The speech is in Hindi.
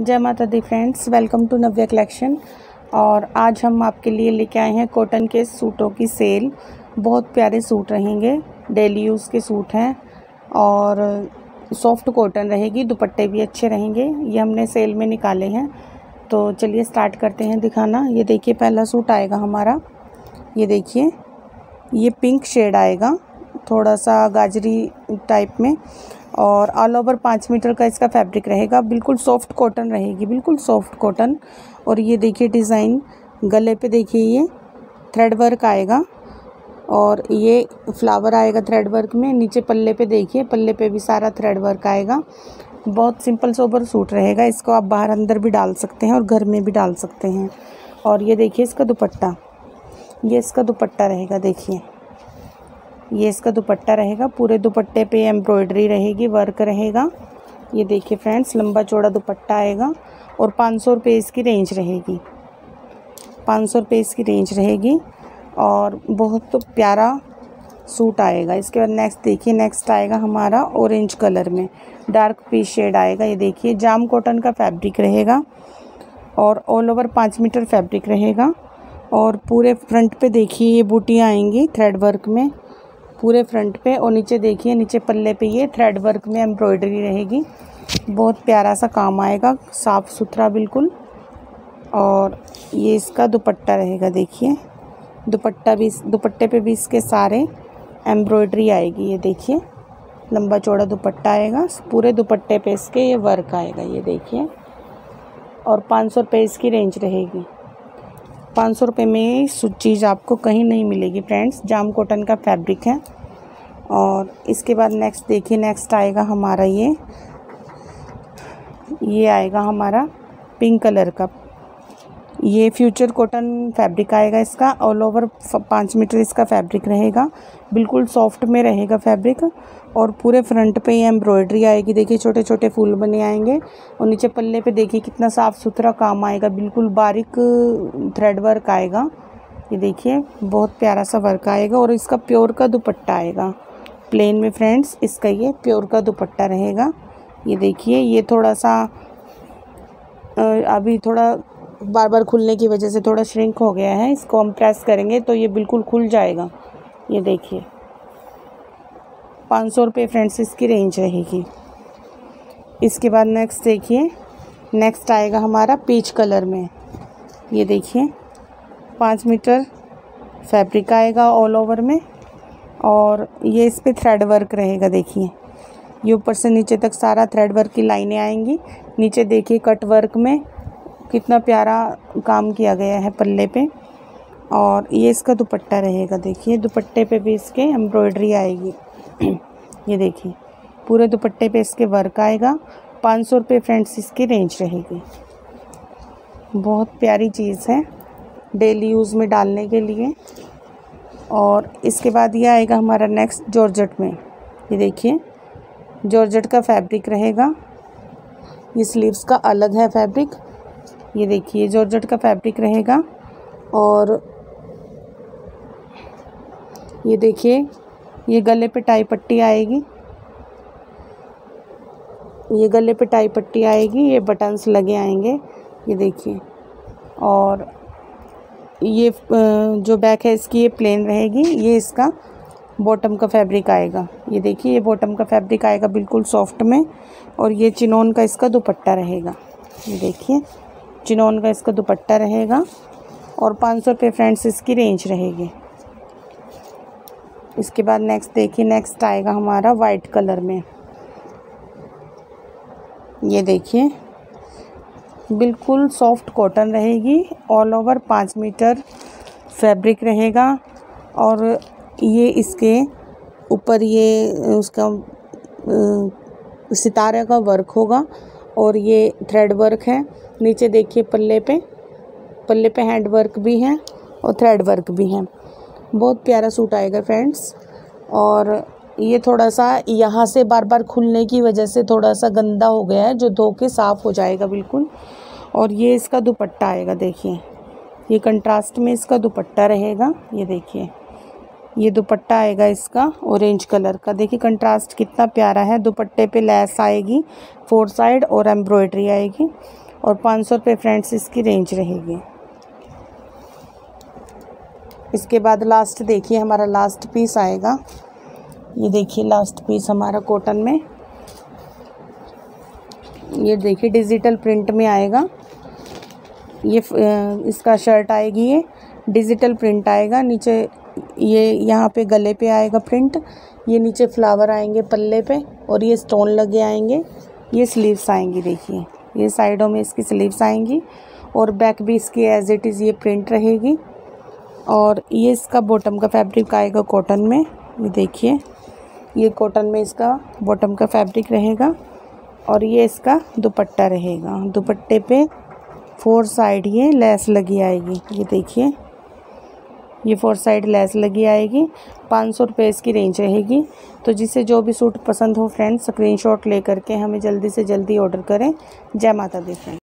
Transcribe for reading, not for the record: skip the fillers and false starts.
जय माता दी friends, welcome to Navya collection. और आज हम आपके लिए लेके आए हैं कॉटन के सूटों की सेल। बहुत प्यारे सूट रहेंगे, डेली यूज़ के सूट हैं और सॉफ्ट कॉटन रहेगी, दुपट्टे भी अच्छे रहेंगे। ये हमने सेल में निकाले हैं, तो चलिए स्टार्ट करते हैं दिखाना। ये देखिए पहला सूट आएगा हमारा। ये देखिए, ये पिंक शेड आएगा, थोड़ा सा गाजरी टाइप में, और ऑल ओवर 5 मीटर का इसका फैब्रिक रहेगा। बिल्कुल सॉफ्ट कॉटन रहेगी, बिल्कुल सॉफ्ट कॉटन। और ये देखिए डिज़ाइन, गले पे देखिए ये थ्रेड वर्क आएगा और ये फ्लावर आएगा थ्रेड वर्क में। नीचे पल्ले पे देखिए, पल्ले पे भी सारा थ्रेड वर्क आएगा। बहुत सिंपल सोबर सूट रहेगा। इसको आप बाहर अंदर भी डाल सकते हैं और घर में भी डाल सकते हैं। और ये देखिए इसका दुपट्टा, ये इसका दुपट्टा रहेगा। देखिए ये इसका दुपट्टा रहेगा। पूरे दुपट्टे पे एम्ब्रॉयडरी रहेगी, वर्क रहेगा। ये देखिए फ्रेंड्स, लंबा चौड़ा दुपट्टा आएगा और 500 रुपये इसकी रेंज रहेगी। 500 रुपये इसकी रेंज रहेगी और बहुत प्यारा सूट आएगा। इसके बाद नेक्स्ट देखिए, नेक्स्ट आएगा हमारा ऑरेंज कलर में, डार्क पीच शेड आएगा। ये देखिए जाम कॉटन का फैब्रिक रहेगा और ऑल ओवर 5 मीटर फैब्रिक रहेगा। और पूरे फ्रंट पे देखिए ये बूटियाँ आएंगी थ्रेड वर्क में, पूरे फ्रंट पे। और नीचे देखिए, नीचे पल्ले पे ये थ्रेड वर्क में एम्ब्रॉयडरी रहेगी। बहुत प्यारा सा काम आएगा, साफ़ सुथरा बिल्कुल। और ये इसका दुपट्टा रहेगा। देखिए दुपट्टा भी, दुपट्टे पे भी इसके सारे एम्ब्रॉयडरी आएगी। ये देखिए लंबा चौड़ा दुपट्टा आएगा, पूरे दुपट्टे पे इसके ये वर्क आएगा। ये देखिए, और 500 रुपये इसकी रेंज रहेगी। 500 रुपये में चीज़ आपको कहीं नहीं मिलेगी फ्रेंड्स। जाम कॉटन का फैब्रिक है। और इसके बाद नेक्स्ट देखिए, नेक्स्ट आएगा हमारा ये आएगा हमारा पिंक कलर का। ये फ्यूचर कॉटन फैब्रिक आएगा इसका। ऑल ओवर 5 मीटर इसका फैब्रिक रहेगा, बिल्कुल सॉफ्ट में रहेगा फैब्रिक। और पूरे फ्रंट पे ये एम्ब्रॉयडरी आएगी। देखिए छोटे छोटे फूल बने आएंगे। और नीचे पल्ले पे देखिए कितना साफ़ सुथरा काम आएगा, बिल्कुल बारीक थ्रेड वर्क आएगा। ये देखिए बहुत प्यारा सा वर्क आएगा। और इसका प्योर का दुपट्टा आएगा प्लेन में फ्रेंड्स। इसका ये प्योर का दुपट्टा रहेगा। ये देखिए, ये थोड़ा सा अभी थोड़ा बार बार खुलने की वजह से थोड़ा श्रिंक हो गया है। इसको हम प्रेस करेंगे तो ये बिल्कुल खुल जाएगा। ये देखिए 500 रुपये फ्रेंड्स इसकी रेंज रहेगी। इसके बाद नेक्स्ट देखिए, नेक्स्ट आएगा हमारा पीच कलर में। ये देखिए 5 मीटर फैब्रिक आएगा ऑल ओवर में। और ये इस पे थ्रेड वर्क रहेगा। देखिए ये ऊपर से नीचे तक सारा थ्रेड वर्क की लाइनें आएंगी। नीचे देखिए कट वर्क में कितना प्यारा काम किया गया है पल्ले पे। और ये इसका दुपट्टा रहेगा। देखिए दुपट्टे पे भी इसके एम्ब्रॉयडरी आएगी। ये देखिए पूरे दुपट्टे पे इसके वर्क आएगा। 500 रुपये फ्रेंड्स इसकी रेंज रहेगी। बहुत प्यारी चीज़ है डेली यूज़ में डालने के लिए। और इसके बाद ये आएगा हमारा नेक्स्ट जॉर्जेट में। ये देखिए जॉर्जेट का फैब्रिक रहेगा। ये स्लीव्स का अलग है फैब्रिक। ये देखिए जॉर्जेट का फैब्रिक रहेगा। और ये देखिए ये गले पे टाई पट्टी आएगी। ये गले पे टाई पट्टी आएगी, ये बटन्स लगे आएंगे। ये देखिए, और ये जो बैक है इसकी ये प्लेन रहेगी। ये इसका बॉटम का फैब्रिक आएगा। ये देखिए ये बॉटम का फैब्रिक आएगा बिल्कुल सॉफ्ट में। और ये चिनोन का इसका दुपट्टा रहेगा। ये देखिए चिनोन का इसका दुपट्टा रहेगा। और 500 रुपये फ्रेंड्स इसकी रेंज रहेगी। इसके बाद नेक्स्ट देखिए, नेक्स्ट आएगा हमारा वाइट कलर में। ये देखिए बिल्कुल सॉफ्ट कॉटन रहेगी, ऑल ओवर 5 मीटर फैब्रिक रहेगा। और ये इसके ऊपर ये उसका सितारे का वर्क होगा। और ये थ्रेड वर्क है। नीचे देखिए पल्ले पे हैंड वर्क भी है और थ्रेड वर्क भी है। बहुत प्यारा सूट आएगा फ्रेंड्स। और ये थोड़ा सा यहाँ से बार बार खुलने की वजह से थोड़ा सा गंदा हो गया है, जो धो के साफ़ हो जाएगा बिल्कुल। और ये इसका दुपट्टा आएगा। देखिए ये कंट्रास्ट में इसका दुपट्टा रहेगा। ये देखिए ये दुपट्टा आएगा इसका ऑरेंज कलर का। देखिए कंट्रास्ट कितना प्यारा है। दुपट्टे पे लेस आएगी 4 साइड और एम्ब्रॉयडरी आएगी। और 500 रुपये फ्रेंड्स इसकी रेंज रहेगी। इसके बाद लास्ट देखिए हमारा लास्ट पीस आएगा। ये देखिए लास्ट पीस हमारा कॉटन में, ये देखिए डिजिटल प्रिंट में आएगा। ये इसका शर्ट आएगी, ये डिजिटल प्रिंट आएगा। नीचे ये यहाँ पे गले पे आएगा प्रिंट, ये नीचे फ्लावर आएंगे पल्ले पे और ये स्टोन लगे आएंगे। ये स्लीव्स आएंगी, देखिए ये साइडों में इसकी स्लीव्स आएंगी और बैक भी इसकी एज इट इज़ ये प्रिंट रहेगी। और ये इसका बॉटम का फैब्रिक आएगा कॉटन में, ये देखिए ये कॉटन में इसका बॉटम का फैब्रिक रहेगा। और ये इसका दुपट्टा रहेगा। दुपट्टे पे 4 साइड ये लेस लगी आएगी, ये देखिए ये 4 साइड लेस लगी आएगी। 500 रुपये इसकी रेंज रहेगी। तो जिसे जो भी सूट पसंद हो फ्रेंड्स स्क्रीनशॉट ले करके हमें जल्दी से जल्दी ऑर्डर करें। जय माता दी फ्रेंड्स।